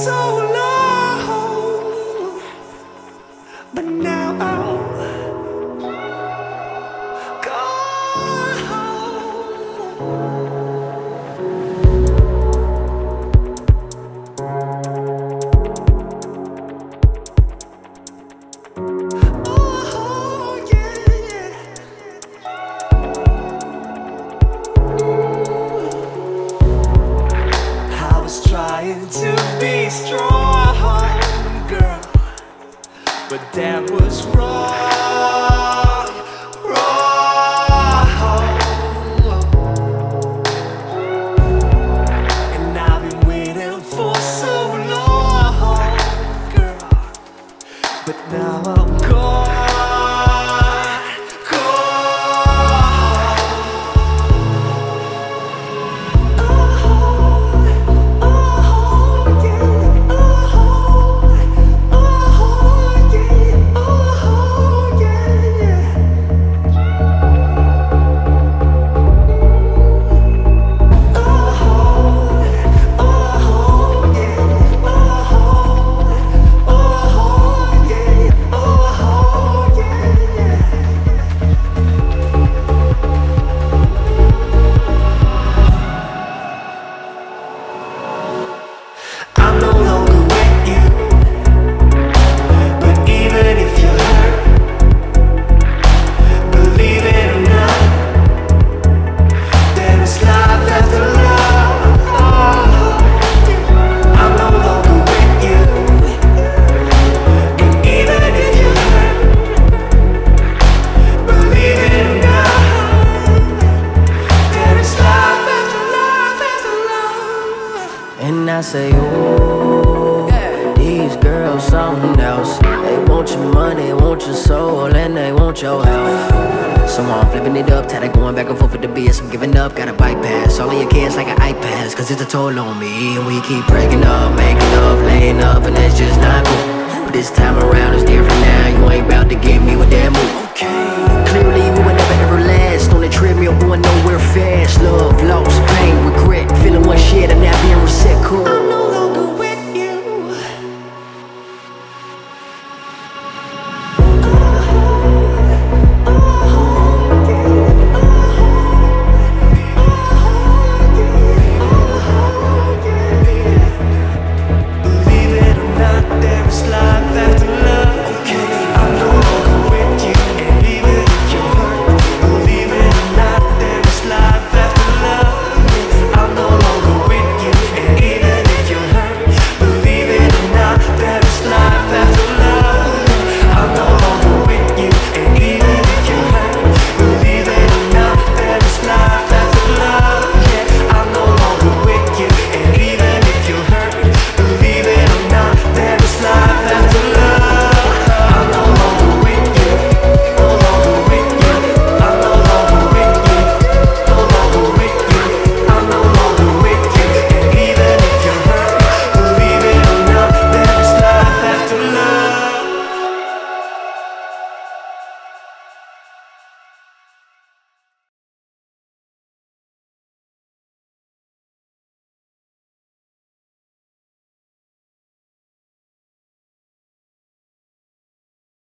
so long, but now I'm trying to be strong, girl, but that was wrong, wrong. And I've been waiting for so long, girl, but now I'm gone. And I say, ooh, these girls something else. They want your money, want your soul, and they want your health. So I'm flipping it up, tired of going back and forth with the BS. I'm giving up, gotta bypass all of your kids like an iPad, cause it's a toll on me. And we keep breaking up, making up, laying up, and it's just not cool. But this time around it's different now. You ain't about to get me with that move. Okay, clearly we would never ever last on the treadmill, going nowhere fast. Love, lost, pain,